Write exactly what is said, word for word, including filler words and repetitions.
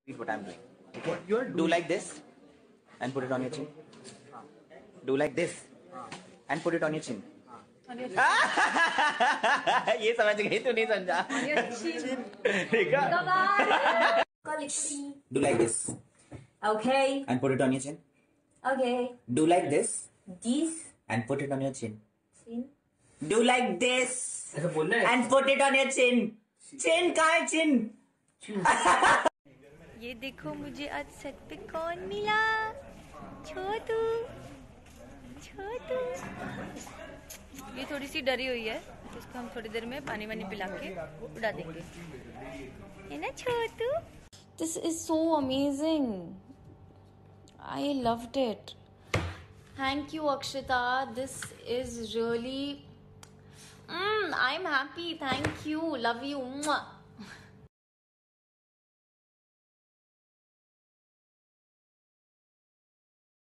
what I'm doing. Okay? You are do like this and put it on your chin. Do like this and put it on your chin. ये समझ गई तू नहीं समझा ठीक है Do like this. Okay. And put it on your chin. Okay. Do like this. This. And put it on your chin. Chin. Do like this. And put it on your chin. Chin कहाँ है chin? ये देखो मुझे आज set पे कौन मिला। छोटू छोटू ये थोड़ी सी डरी हुई है तो इसको हम थोड़ी देर में पानी वानी पिला के उड़ा देंगे, है ना छोटू। This is so amazing, I loved it. Thank you Akshita, this is really I am happy. Thank you, love you.